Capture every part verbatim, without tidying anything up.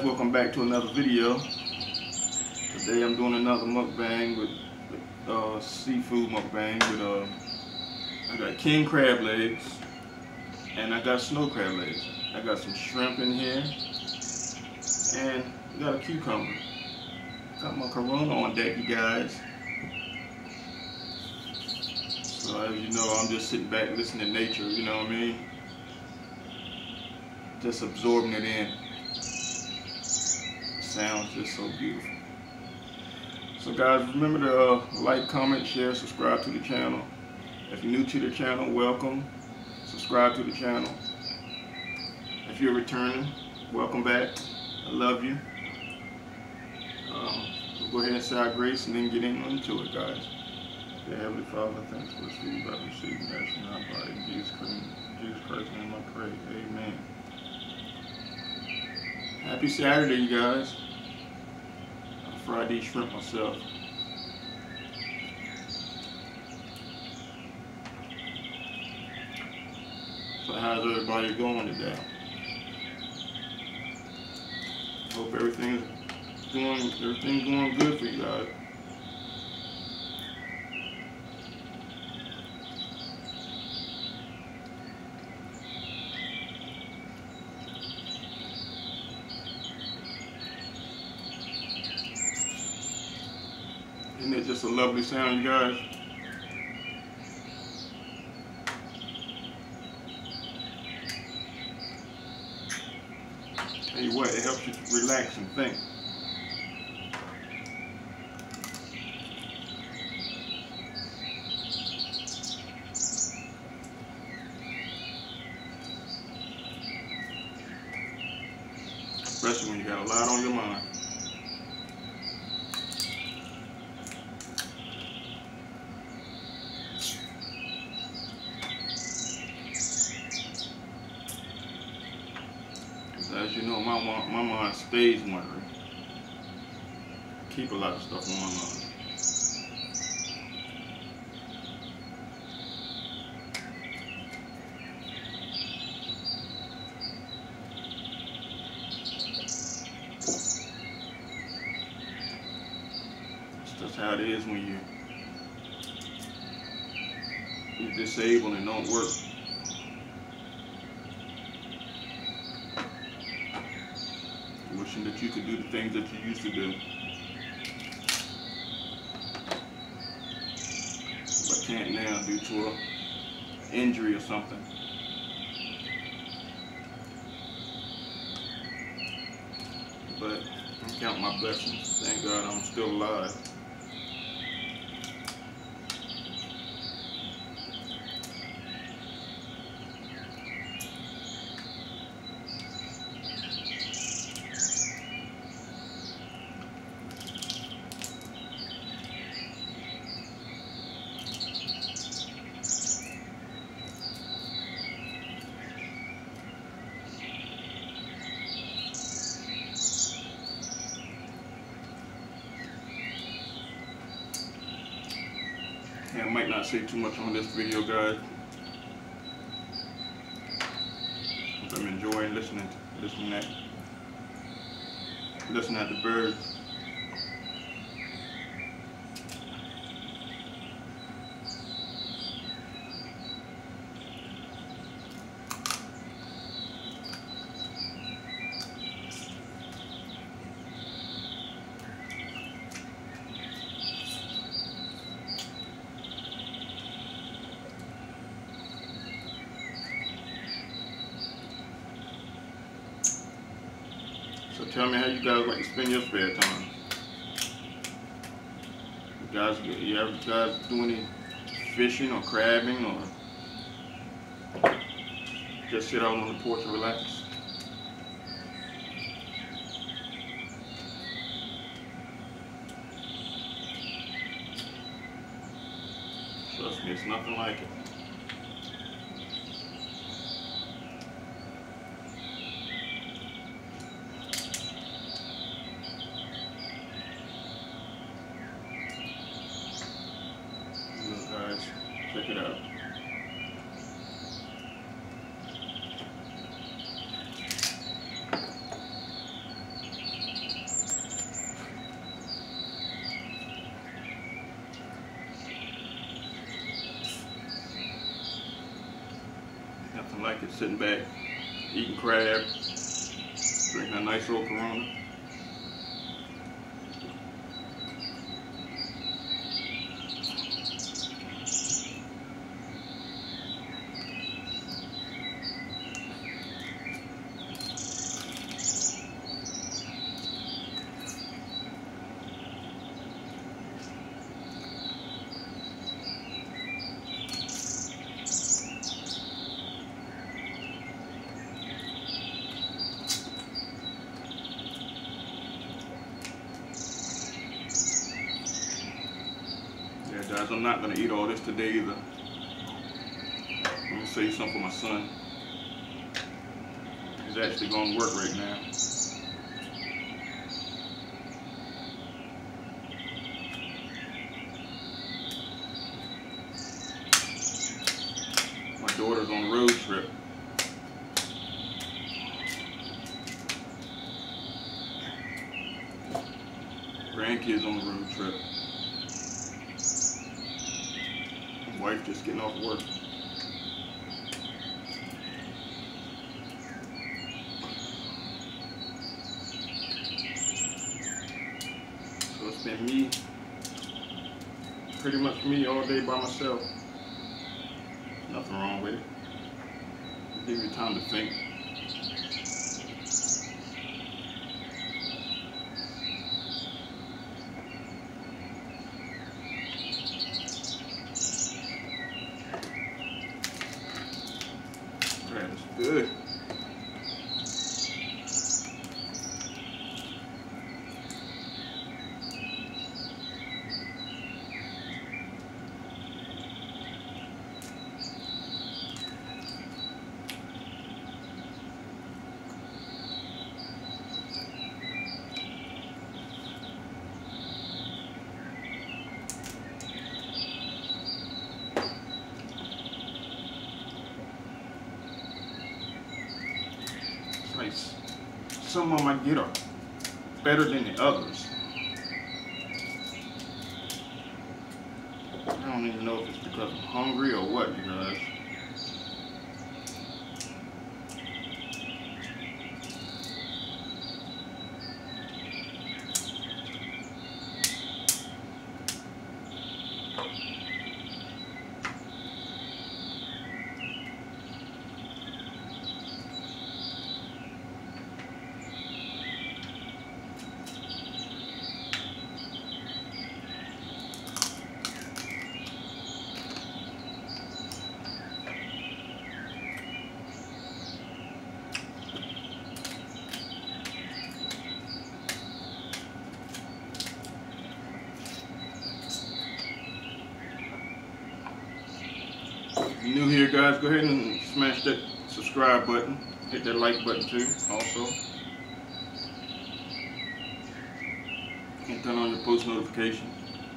welcome back to another video. Today I'm doing another mukbang with, with uh, seafood mukbang with uh, I got king crab legs and I got snow crab legs. I got some shrimp in here and got a cucumber. Got my Corona on deck, you guys. So as you know, I'm just sitting back listening to nature, you know what I mean? Just absorbing it in. Sounds just so beautiful. So guys, remember to uh, like, comment, share, subscribe to the channel. If you're new to the channel, welcome. Subscribe to the channel. If you're returning, welcome back. I love you. Um, we'll go ahead and say our grace and then get into it, guys. Dear Heavenly Father, thanks for this food I've received. That's in our body. In Jesus Christ, Jesus Christ's name I pray. Amen. Happy Saturday, you guys. I fried these shrimp myself. So how's everybody going today? Hope everything's doing everything's going good for you guys. Isn't it just a lovely sound, you guys? Tell you what, it helps you to relax and think. Especially when you got a lot on your mind. As you know, my, my mind stays wondering. I keep a lot of stuff on my mind. It's just how it is when you, you're disabled and don't work. Wishing that you could do the things that you used to do, but can't now due to an injury or something. But I'm counting my blessings. Thank God I'm still alive. I might not say too much on this video, guys. But I'm enjoying listening, listening at, listening at the birds. So tell me how you guys like to spend your spare time. You guys, you ever guys do any fishing or crabbing or just sit out on the porch and relax? Trust me, it's nothing like it. Guys, check it out. Nothing like it, sitting back, eating crab, drinking a nice old Corona. Yeah, guys, I'm not gonna eat all this today either. I'm gonna save some for my son. He's actually going to work right now. My daughter's on a road trip. Grandkids on the road trip. Wife just getting off work. So it's been me, pretty much me all day by myself. Nothing wrong with it. Give me time to think. That is good. Like some of them I get are better than the others. I don't even know if it's because I'm hungry or what, you guys. If you're new here, guys, go ahead and smash that subscribe button. Hit that like button too, also. And turn on your post notifications.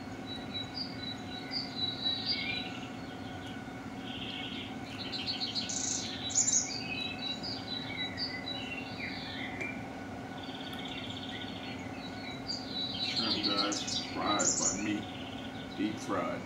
Shrimp, guys, fried by me, deep fried.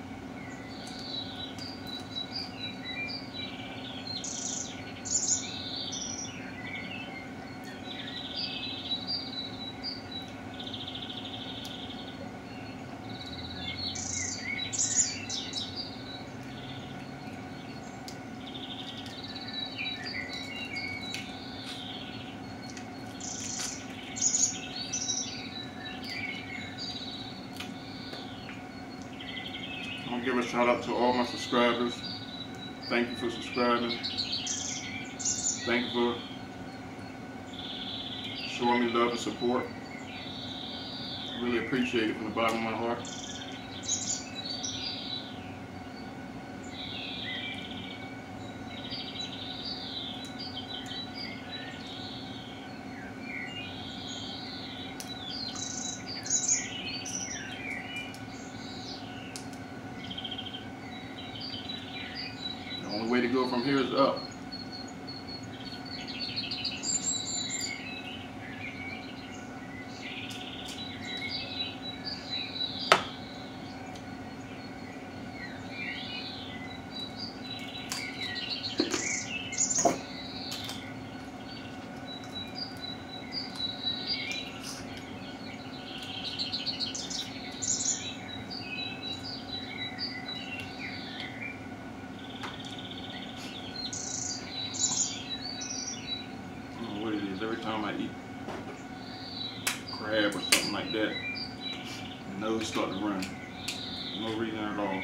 I want to give a shout out to all my subscribers. Thank you for subscribing. Thank you for showing me love and support. I really appreciate it from the bottom of my heart. The only way to go from here is up. like that. The nose start to run. No reason at all.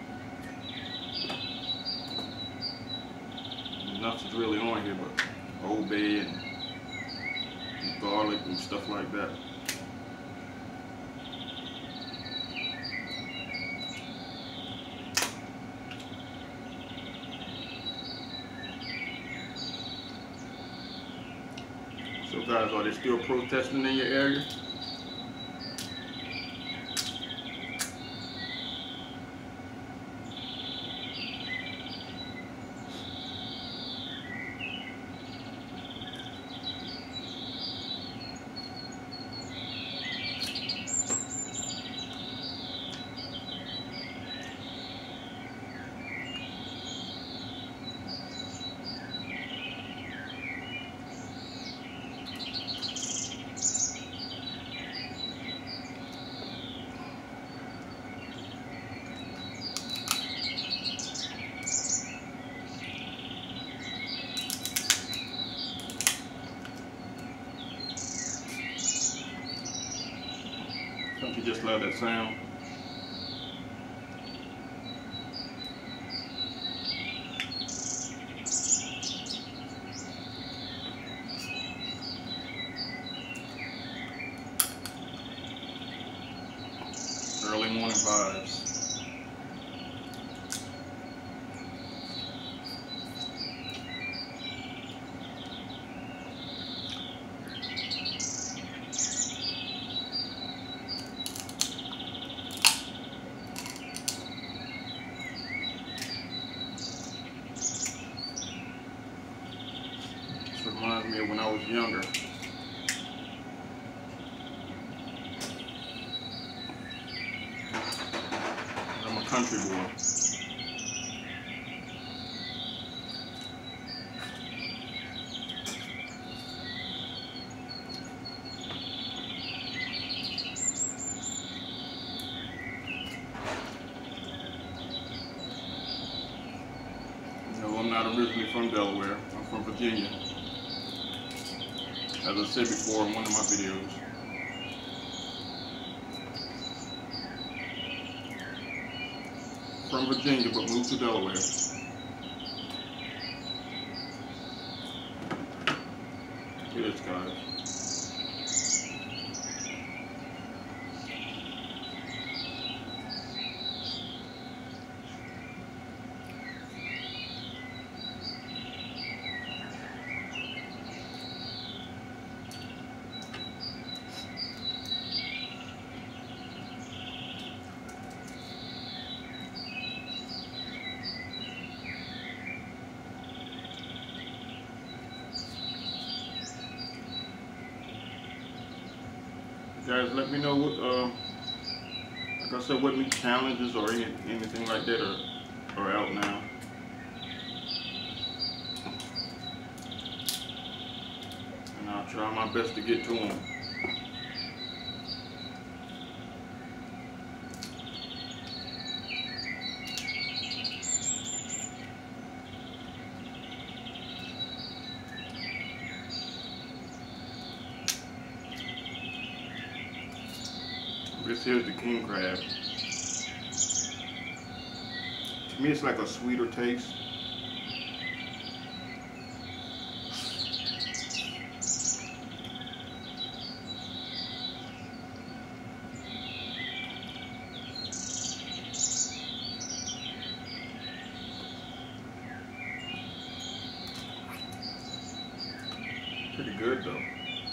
Nothing's really on here but Old Bay and, and garlic and stuff like that. So guys, are they still protesting in your area? Don't you just love that sound? Early morning vibes. This reminds me of when I was younger. I'm a country boy. No, I'm not originally from Delaware. I'm from Virginia. As I said before in one of my videos. From Virginia, but moved to Delaware. Here it is, guys. Guys, let me know what, uh, like I said, what new challenges or any, anything like that are, are out now. And I'll try my best to get to them. This here's the king crab. To me, it's like a sweeter taste. Pretty good though.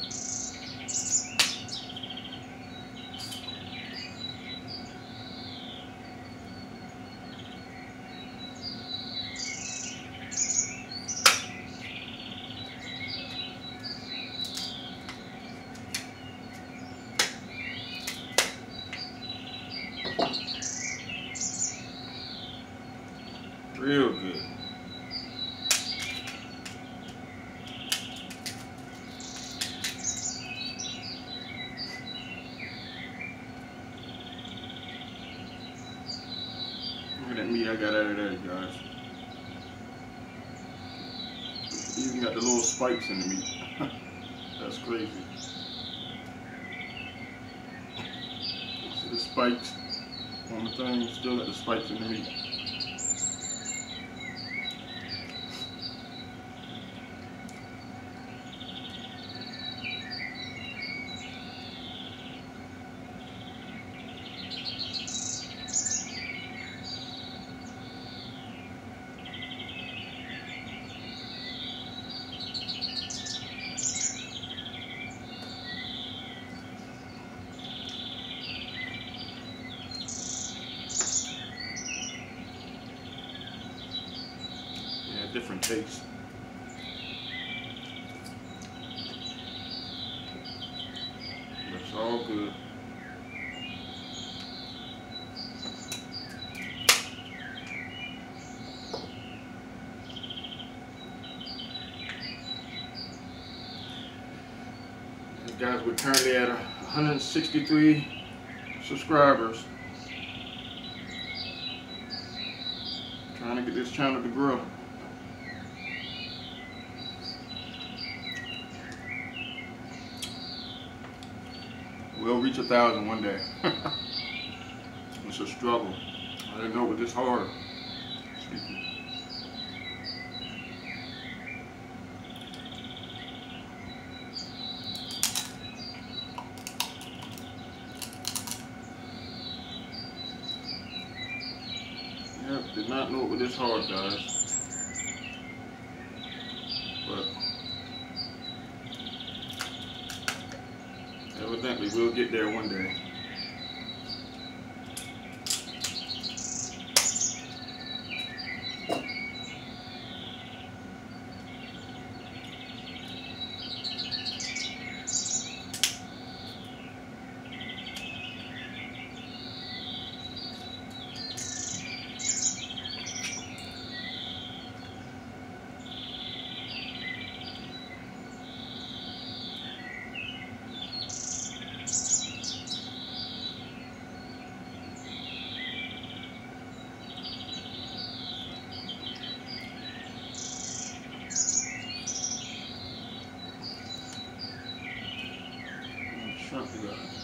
Real good. Look at that meat I got out of there, guys. Even got the little spikes in the meat. That's crazy. spikes on the thing. Still got the spikes in the meat. Different taste. It's all good. And guys, we're currently at one hundred sixty-three subscribers. Trying to get this channel to grow. We'll reach a thousand one day. It's a struggle. I didn't know it was this hard. Excuse me. Yep, did not know it was this hard, guys. But evidently, we'll get there one day. Shrimp, you guys.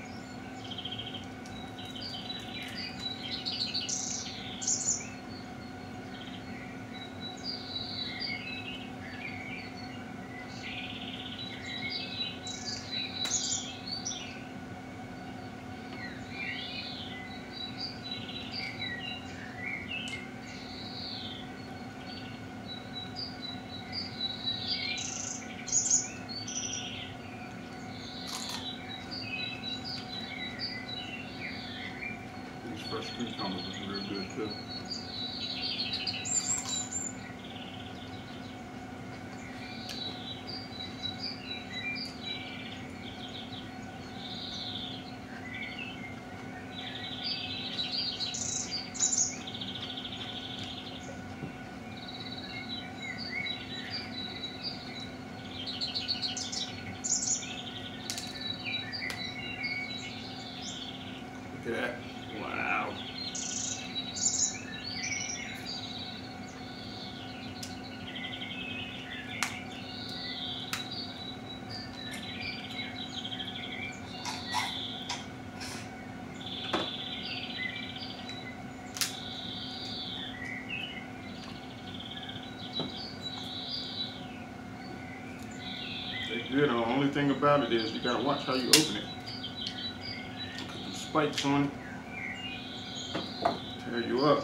Fresh cucumbers is real good too. Look at that. Wow. They're good. The only thing about it is you gotta watch how you open it. Because the spikes on it tear you up.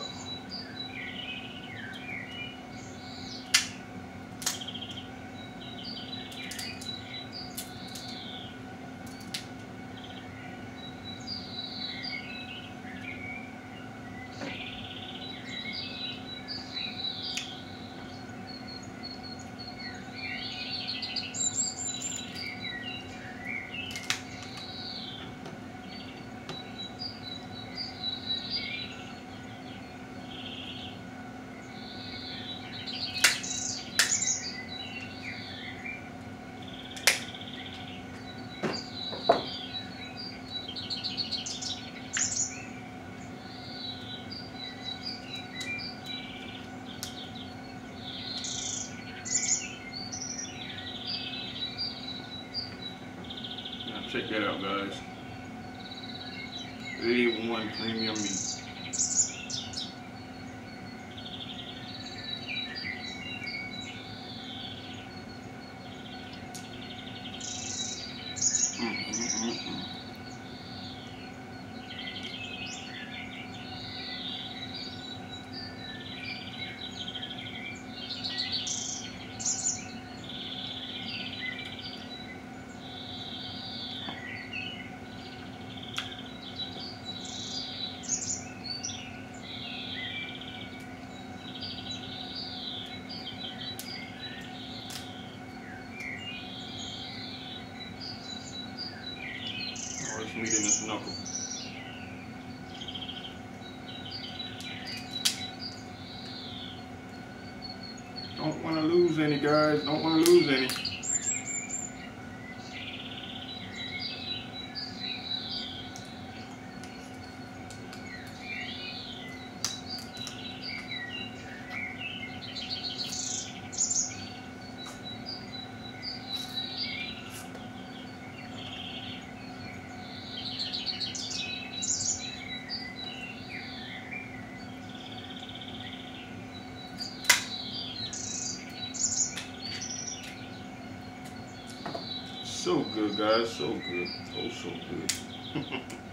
Check that out, guys. A one premium meat. Mm, mm, mm, mm. Oh, it's meat in this knuckle. Don't want to lose any, guys. Don't want to lose any. So good, guys. So good. Oh, so good.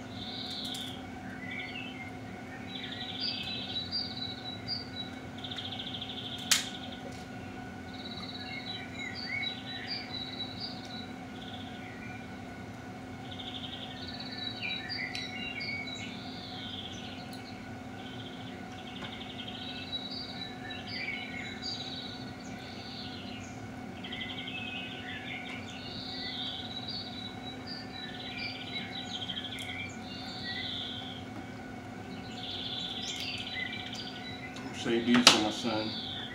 Save these for my son.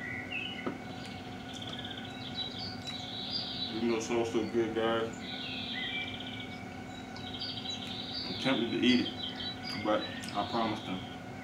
Even though it's all so good, guys, I'm tempted to eat it, but I promised him.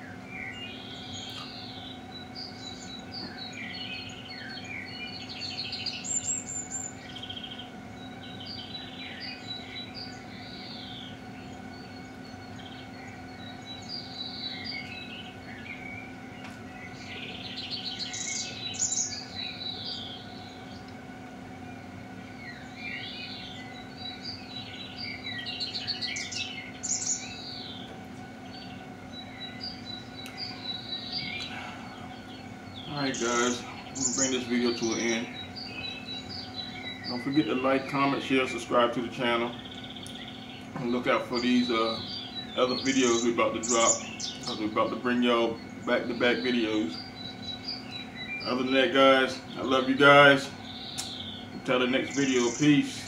Alright guys, I'm going to bring this video to an end. Don't forget to like, comment, share, subscribe to the channel. And look out for these uh, other videos we're about to drop. Because we're about to bring y'all back-to-back videos. Other than that, guys, I love you guys. Until the next video, peace.